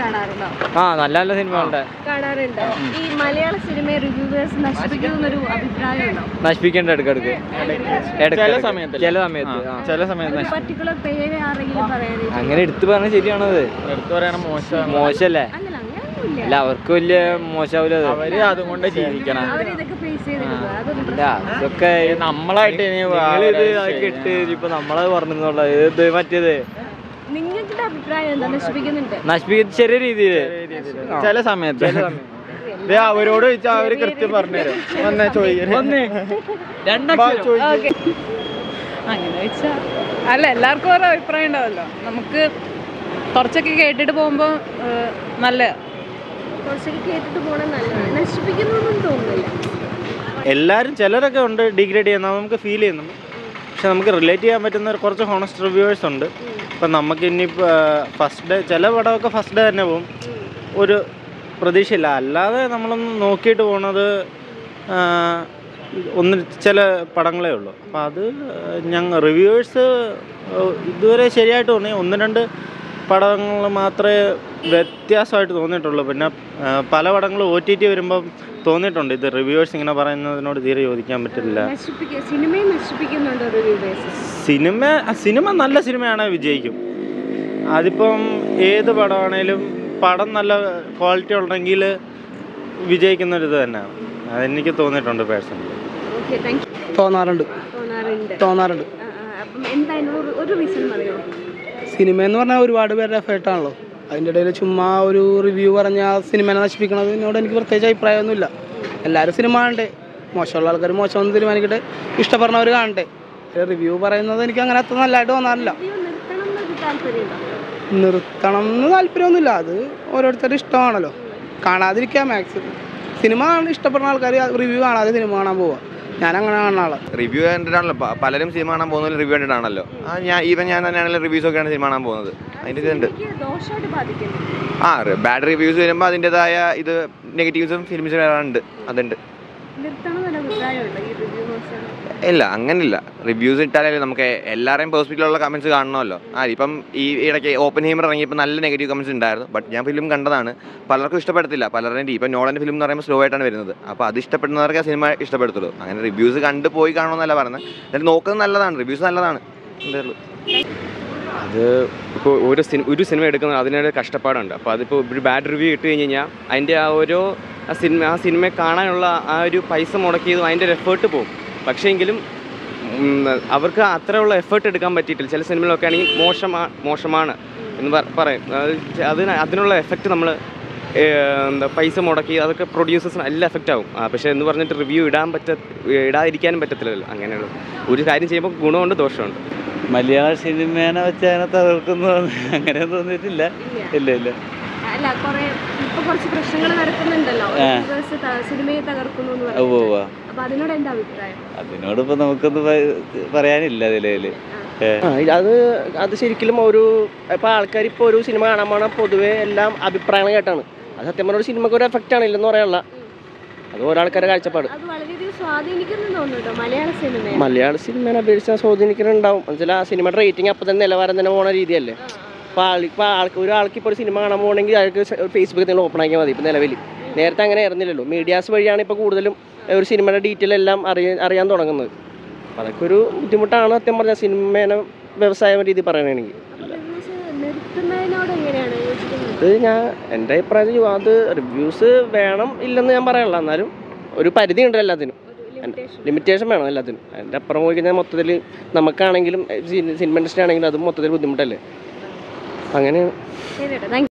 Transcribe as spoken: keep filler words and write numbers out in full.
കാണാറുണ്ടോ? ആ നല്ല നല്ല സിനിമകളുണ്ട്. കാണാറുണ്ട്. ഈ മലയാള സിനിമയെ റിവ്യൂവേഴ്സ് നശിപ്പിക്കുന്നൊരു അഭിപ്രായമുണ്ടോ? നശിപ്പിക്കേണ്ട ഇടയ്ക്കിടയ്ക്ക് ചില സമയത്ത് ചില സമയത്ത് ചില സമയത്ത് പർട്ടിക്കുലർ പേര് ആരെങ്കിലും പറയാനായിട്ട് അങ്ങനെ എടുത്തു പറഞ്ഞാൽ ശരിയാണത്. എടുത്തു പറയണ മോശം മോശമല്ലേ? അല്ല അവർക്ക് വലിയ മോശമാവില്ല. അവര് അതുകൊണ്ട് ജീവിക്കണം. അതൊക്കെ നമ്മളായിട്ട് ഇട്ട് ഇപ്പൊ നമ്മളത് പറഞ്ഞുള്ള ഇത് മറ്റേത് നിങ്ങളുടെ അഭിപ്രായം എന്താ? നശിപ്പിക്കുന്നുണ്ട്. നശിപ്പിക്കുന്ന ചെറിയ രീതിയിൽ ചില സമയത്ത് അവരോട് ചോദിച്ചാൽ അവര് കൃത്യം പറഞ്ഞുതരും. വന്നേ ചോദിക്കും. അങ്ങനെ വെച്ചാ അല്ല, എല്ലാവർക്കും ഓരോ അഭിപ്രായം ഉണ്ടാവല്ലോ. നമുക്ക് കുറച്ചൊക്കെ കേട്ടിട്ട് പോകുമ്പോ നല്ല കുറച്ചൊക്കെ കേട്ടിട്ട് പോകണം നല്ലതാണ്. നശിപ്പിക്കുന്നൊന്നും തോന്നുന്നില്ല. എല്ലാവരും ചിലരൊക്കെ ഉണ്ട് ഡിഗ്രേഡ് ചെയ്യുന്നത് നമുക്ക് ഫീൽ ചെയ്യുന്നു. പക്ഷെ നമുക്ക് റിലേറ്റ് ചെയ്യാൻ പറ്റുന്ന കുറച്ച് ഹോണസ്റ്റ് റിവ്യൂവേഴ്സ് ഉണ്ട്. ഇപ്പം നമുക്ക് ഇനിയിപ്പോൾ ഫസ്റ്റ് ഡേ ചില പടമൊക്കെ ഫസ്റ്റ് ഡേ തന്നെ പോകും, ഒരു പ്രതീക്ഷയില്ല. അല്ലാതെ നമ്മളൊന്ന് നോക്കിയിട്ട് പോണത് ഒന്ന് ചില പടങ്ങളേ ഉള്ളൂ. അപ്പം അത് ഞങ്ങൾ റിവ്യൂവേഴ്സ് ഇതുവരെ ശരിയായിട്ട് തോന്നി ഒന്ന് രണ്ട് പടങ്ങൾ മാത്രമേ വ്യത്യാസമായിട്ട് തോന്നിയിട്ടുള്ളൂ. പിന്നെ പല പടങ്ങളും ഒ ടി ടി വരുമ്പം തോന്നിയിട്ടുണ്ട് ഇത് റിവ്യൂവേഴ്സ് ഇങ്ങനെ പറയുന്നതിനോട് തീരെ യോജിക്കാൻ പറ്റില്ല. സിനിമ സിനിമ നല്ല സിനിമയാണെങ്കിൽ വിജയിക്കും. അതിപ്പം ഏത് പടമാണേലും പടം നല്ല ക്വാളിറ്റി ഉണ്ടെങ്കിൽ വിജയിക്കുന്നൊരിത് തന്നെയാണ്. അതെനിക്ക് തോന്നിയിട്ടുണ്ട് പേഴ്സണലി. തോന്നാറുണ്ട് തോന്നാറുണ്ട് സിനിമ എന്ന് പറഞ്ഞാൽ ഒരുപാട് പേരുടെ എഫേർട്ടാണല്ലോ. അതിൻ്റെ ഇടയിൽ ചുമ്മാ ഒരു റിവ്യൂ പറഞ്ഞാൽ സിനിമേനെ നശിപ്പിക്കണതിനോട് എനിക്ക് പ്രത്യേകിച്ച് അഭിപ്രായമൊന്നുമില്ല. എല്ലാവരും സിനിമ കാണണ്ടേ, മോശമുള്ള ആൾക്കാർ മോശമെന്ന് തീരുമാനിക്കട്ടെ, ഇഷ്ടപ്പെടുന്നവർ കാണട്ടെ. റിവ്യൂ പറയുന്നത് എനിക്ക് അങ്ങനെ അത്ര നല്ലതായിട്ട് തോന്നാറില്ല. നിർത്തണം എന്ന് താല്പര്യമൊന്നുമില്ല, അത് ഓരോരുത്തരുടെ ഇഷ്ടമാണല്ലോ. കാണാതിരിക്കുക മാക്സിമം. സിനിമ ഇഷ്ടപ്പെടുന്ന ആൾക്കാർ റിവ്യൂ കാണാതെ സിനിമ കാണാൻ പോവുക. ഞാൻ അങ്ങനെ കാണുന്ന ആളാണ്. റിവ്യൂ കണ്ടിട്ടാണല്ലോ പലരും സിനിമ കാണാൻ പോകുന്നത്. റിവ്യൂ കണ്ടിട്ടാണല്ലോ. ആ ഞാൻ ഈവൻ ഞാൻ തന്നെയാണല്ലോ റിവ്യൂസ് ഒക്കെയാണ് സിനിമ കാണാൻ പോകുന്നത്. അതിൻ്റെ ഇതുണ്ട്. ആ ബാഡ് റിവ്യൂസ് വരുമ്പോൾ അതിൻ്റെതായ ഇത് നെഗറ്റീവ്സും ഫിലിംസും വരാറുണ്ട്. അതുണ്ട്. ഇല്ല അങ്ങനില്ല. റിവ്യൂസ് ഇട്ടാലേ നമുക്ക് എല്ലാവരെയും പേഴ്സ്പെക്റ്റീവിലുള്ള കമൻറ്റ്സ് കാണണമല്ലോ. ആ ഇപ്പം ഈ ഇടയ്ക്ക് ഓപ്പൺ ഹീമർ ഇറങ്ങിയപ്പോൾ നല്ല നെഗറ്റീവ് കമൻറ്റ്സ് ഉണ്ടായിരുന്നു. ബട്ട് ഞാൻ ഫിലിം കണ്ടതാണ്. പലർക്കും ഇഷ്ടപ്പെടത്തില്ല. പലരുടെയും ഇപ്പം നോളൻ്റെ ഫിലിം എന്ന് പറയുമ്പോൾ സ്ലോ ആയിട്ടാണ് വരുന്നത്. അപ്പോൾ അത് ഇഷ്ടപ്പെടുന്നവർക്ക് ആ സിനിമ ഇഷ്ടപ്പെടുത്തുള്ളൂ. അങ്ങനെ റിവ്യൂസ് കണ്ട് പോയി കാണണമെന്നല്ല പറയുന്നത്. എന്നിട്ട് നോക്കുന്നത് നല്ലതാണ്, റിവ്യൂസ് നല്ലതാണ്. എന്തേ ഉള്ളൂ. അത് ഇപ്പോൾ ഓരോ സിനിമ ഒരു സിനിമ എടുക്കുന്നത് അതിനൊരു കഷ്ടപ്പാടുണ്ട്. അപ്പോൾ അതിപ്പോൾ ഒരു ബാഡ് റിവ്യൂ ഇട്ട് കഴിഞ്ഞ് കഴിഞ്ഞാൽ അതിൻ്റെ ആ ഓരോ ആ സിനിമ ആ സിനിമയെ കാണാനുള്ള ആ ഒരു പൈസ മുടക്കിയതും അതിൻ്റെ ഒരു എഫേർട്ട് പോകും. പക്ഷേ എങ്കിലും അവർക്ക് അത്രയുള്ള എഫേർട്ട് എടുക്കാൻ പറ്റിയിട്ടില്ല. ചില സിനിമകളൊക്കെ ആണെങ്കിൽ മോശമാണ് മോശമാണ് എന്ന് പറയും. അതിന് അതിനുള്ള എഫക്റ്റ് നമ്മൾ എന്താ പൈസ മുടക്കി അതൊക്കെ പ്രൊഡ്യൂസേഴ്സിന് എല്ലാം എഫക്റ്റ് ആവും. പക്ഷേ എന്ന് പറഞ്ഞിട്ട് റിവ്യൂ ഇടാൻ പറ്റ ഇടാതിരിക്കാനും പറ്റത്തില്ലല്ലോ. അങ്ങനെയുള്ള ഒരു കാര്യം ചെയ്യുമ്പോൾ ഗുണമുണ്ട് ദോഷമുണ്ട്. മലയാള സിനിമേനെ വെച്ച് അങ്ങനെ തകർക്കുന്നു അങ്ങനെ തോന്നിയിട്ടില്ല. ഇല്ല ഇല്ല അതിനോട് ഇപ്പൊ നമുക്കൊന്നും പറയാനില്ല അതില്. അത് അത് ശരിക്കും ഒരു ഇപ്പൊ ആൾക്കാർ ഇപ്പോൾ ഒരു സിനിമ കാണാൻ പോണ പൊതുവെ എല്ലാം അഭിപ്രായങ്ങൾ കേട്ടാണ്. അത് സത്യം പറഞ്ഞ ഒരു സിനിമക്ക് ഒരു എഫക്റ്റ് ആണ് ഇല്ലെന്ന് പറയാനുള്ള. അത് ഓരോൾക്കാരുടെ കാഴ്ചപ്പാട്. മലയാള സിനിമയെ അപേക്ഷിച്ച് സ്വാധീനിക്കുന്നുണ്ടാവും. എന്നുവെച്ചാൽ ആ സിനിമയുടെ റേറ്റിംഗ് അപ്പം തന്നെ നിലവാരം തന്നെ പോണ രീതിയല്ലേ. അപ്പോൾ ആൾ ഇപ്പോൾ ആൾക്ക് ഒരാൾക്ക് ഇപ്പോൾ ഒരു സിനിമ കാണാൻ പോകണമെങ്കിൽ അയാൾക്ക് ഫേസ്ബുക്കിൽ നിങ്ങൾ ഓപ്പൺ ആക്കിയാൽ മതി. ഇപ്പോൾ നിലവിൽ നേരത്തെ അങ്ങനെ ആയിരുന്നില്ലല്ലോ. മീഡിയാസ് വഴിയാണ് ഇപ്പോൾ കൂടുതലും ഒരു സിനിമയുടെ ഡീറ്റെയിൽ എല്ലാം അറിയാൻ അറിയാൻ തുടങ്ങുന്നത്. അപ്പോൾ അതൊക്കെ ഒരു ബുദ്ധിമുട്ടാണ് സത്യം പറഞ്ഞാൽ സിനിമേനെ വ്യവസായ രീതി പറയണമെങ്കിൽ. അത് ഞാൻ എൻ്റെ അഭിപ്രായത്തിൽ അത് റിവ്യൂസ് വേണം ഇല്ലെന്ന് ഞാൻ പറയാനുള്ള. എന്നാലും ഒരു പരിധി ഉണ്ട് എല്ലാത്തിനും, ലിമിറ്റേഷൻ വേണം എല്ലാത്തിനും. അതിൻ്റെ അപ്പുറം പോയി കഴിഞ്ഞാൽ മൊത്തത്തിൽ നമുക്കാണെങ്കിലും സിനിമ ഇൻഡസ്ട്രി ആണെങ്കിലും അതും മൊത്തത്തിൽ ബുദ്ധിമുട്ടല്ലേ. അങ്ങനെയാണ്.